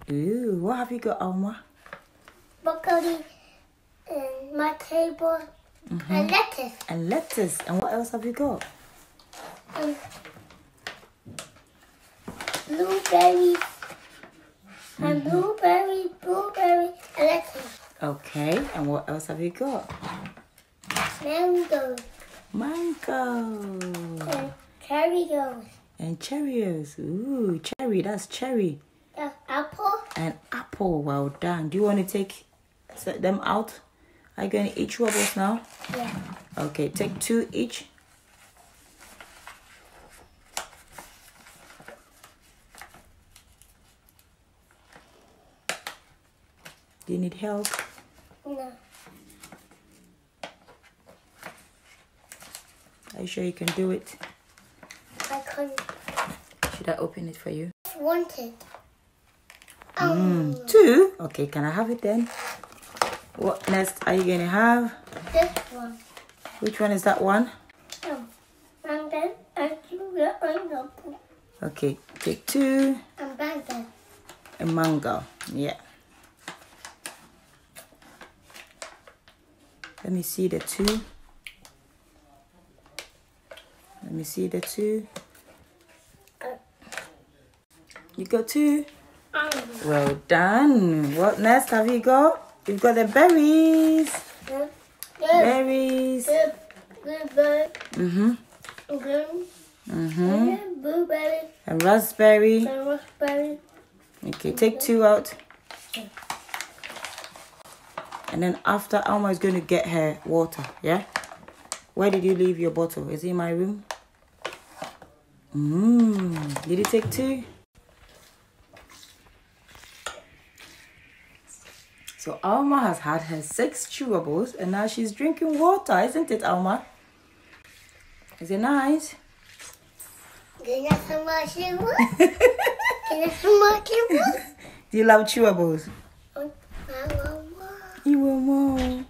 Ooh, what have you got, Alma? Broccoli and my table and lettuce. And lettuce. And what else have you got? Blueberries. And blueberry, and lettuce. Okay, and what else have you got? Mango. Mango. And Cheerios. And Cheerios. Ooh, cherry, that's cherry. Apple. And apple, well done. Do you want to set them out? Are you going to eat chewables now? Yeah. Okay, take 2 each. Do you need help? No. Are you sure you can do it? I can't. Should I open it for you? Wanted. 2? Okay, can I have it then? What next are you going to have? This one. Which one is that one? And then I do the pineapple. Okay, take 2. And banana. A mango, yeah. Let me see the 2. Let me see the 2. You got 2? Well done. What next have you got? You've got the berries. Berries. Blueberry. Blueberry. And raspberry. And raspberry. Okay, take 2 out. And then after, Alma is going to get her water, yeah? Where did you leave your bottle? Is it in my room? Did you take 2? So Alma has had her 6 chewables and now she's drinking water, isn't it, Alma? Is it nice? Can I some more chewables? Can I some more chewables? Do you love chewables? I want more. You want more?